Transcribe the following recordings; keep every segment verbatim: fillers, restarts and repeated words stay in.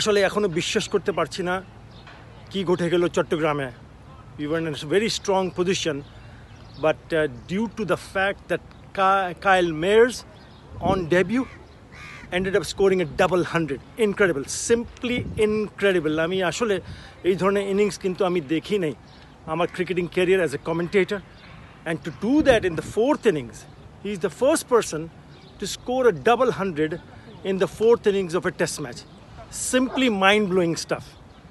আসলে এখনো বিশ্বাস করতে পারছি না কি ঘটে গেল চট্টগ্রামে। We were in a very strong position, but uh, due to the fact that Kyle Mayers on debut ended up scoring a double hundred. Incredible, simply incredible. আমি আসলে এই ধরনের ইনিংস কিন্তু আমি দেখি নাই আমার cricketing career as a commentator, and to do that in the fourth innings, he is the first person to score a double hundred in the fourth innings of a test match. Simply mind-blowing stuff.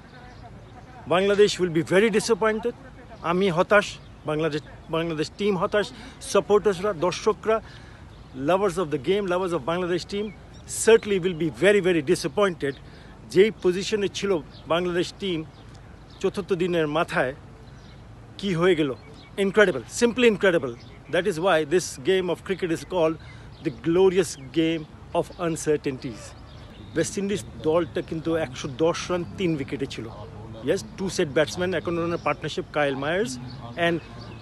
Bangladesh will be very disappointed. Ami hotash, Bangladesh Bangladesh team hotash, supporters ra, dorshokra, lovers of the game, lovers of Bangladesh team certainly will be very very disappointed. Jei position e chilo Bangladesh team choturtho diner mathaye ki hoye gelo. Incredible, simply incredible. That is why this game of cricket is called the glorious game of uncertainties. West Indies দলটা কিন্তু একশো দশ run তিন উইকেটে ছিল। Yes, two set batsmen, এখন ওনার partnership Kyle Mayers and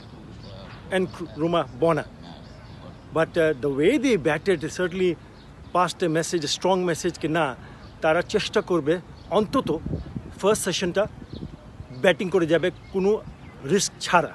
and Ruma Bona. But uh, the way they batted certainly passed a message, a strong message कि না তারা চেষ্টা করবে অন্তত ফার্স্ট সেশনটা ব্যাটিং করে যাবে কোনো রিস্ক ছাড়া।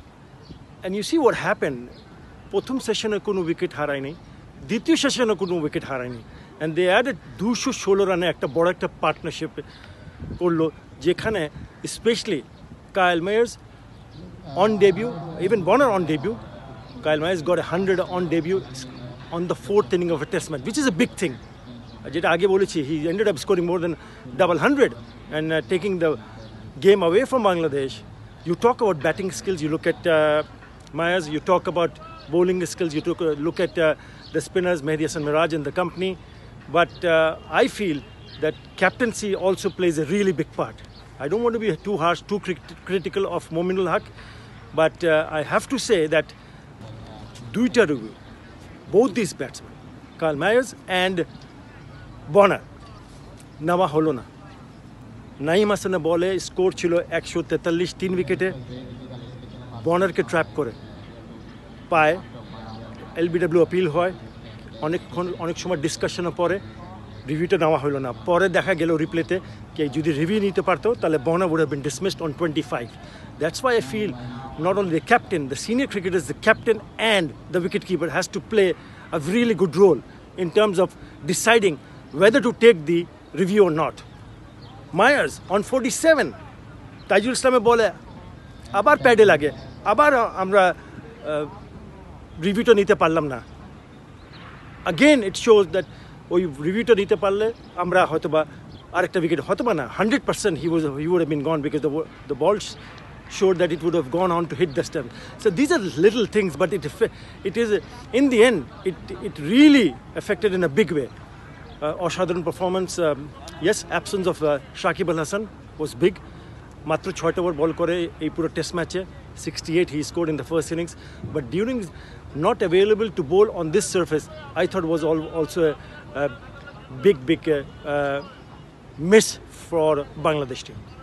And you see what happened, প্রথম সেশনে কোনো উইকেট হারায়নি, দ্বিতীয় সেশনে কোনো উইকেট হারায়নি, and they added দুশো ষোলো রানে একটা বড় একটা পার্টনারশিপ করলো যেখানে specially Kyle Mayers on debut, even Bonner on debut, Kyle Mayers got a hundred on debut on the fourth inning of a test match, which is a big thing. যেটা আগে বলেছি, he ended up scoring more than double hundred and uh, taking the game away from Bangladesh. You talk about batting skills, you look at uh, Mayers, you talk about bowling skills, you took a look at uh, the spinners, Mehdi Hasan Miraj and the company. But uh, I feel that captaincy also plays a really big part. I don't want to be too harsh, too crit critical of Mominul Haq, but uh, I have to say that Duita Rugu, both these batsmen, Kyle Mayers and Bonner, Nawa Holona, Naeem Hasan ball e score chilo one forty-three তিন উইকেটে, বনারকে trap করে পায়, LBW appeal হয়, অনেকক্ষণ অনেক সময় ডিসকাশনের পরে রিভিউটা নেওয়া হলো না। পরে দেখা গেল রিপ্লেতে কি যদি রিভিউ নিতে পারতো তাহলে বনার would have been dismissed on twenty-five. That's why I feel not only the captain, the senior cricketers, the captain and the wicketkeeper has to play a really good role in terms of deciding whether to take the review or not. Mayers on forty-seven, Taijul ইসলামের বলে আবার প্যাডে লাগে, আবার আমরা রিভিউটা নিতে পারলাম না। Again it shows that ওই রিভিউটা নিতে পারলে আমরা হয়তো বা আরেকটা উইকেট হয়তো বা না hundred percent he was he would have been gone because the the ball showed that it would have gone on to hit the stump. So these are little things, but it it is in the end it it really affected in a big way. Uh, অসাধারণ performance. Um, yes, absence of uh, Shakib Al Hasan was big. মাত্র ছয়টা over বল করে এই পুরো test ম্যাচে sixty-eight he scored in the first innings, but during not available to bowl on this surface I thought was all, also a, a big big uh, uh, miss for Bangladesh team.